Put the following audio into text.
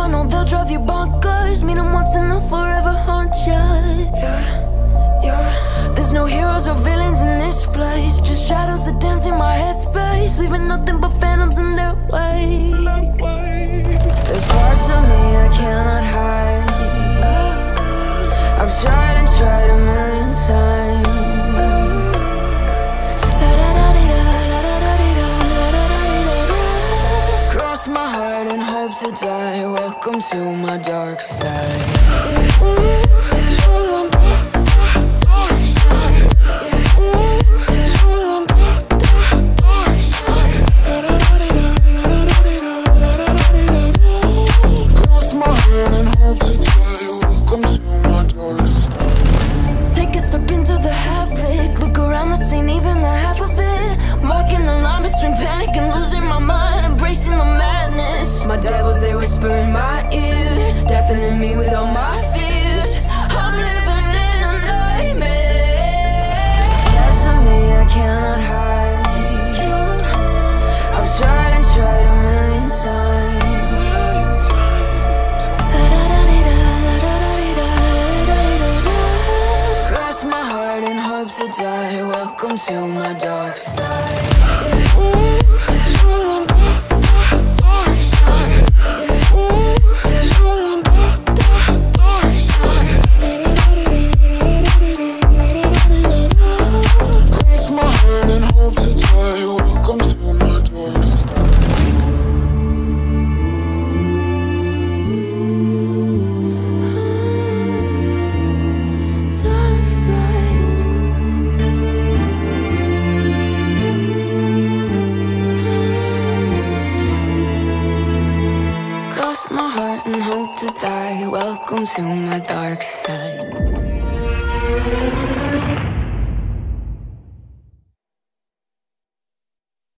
I know they'll drive you bonkers. Meet them once and they'll forever haunt you. Yeah, yeah. There's no heroes or villains in this place, just shadows that dance in my headspace, leaving nothing but phantoms in their way. There's parts of me I cannot hide. I've tried and tried a million times. Cross my heart and hope to die. Welcome to my dark side. Take a step into the havoc, look around the scene, even the half of it. Marking the line between panic and losing my mind, embracing the madness. My devils, they whisper in my ear, deafening me with all my fears. I'm living in a nightmare. Parts of me I cannot hide. I've tried and tried a million times. Cross my heart and hope to die. Welcome to my dark side. Cross my heart and hope to die. Welcome to my dark side.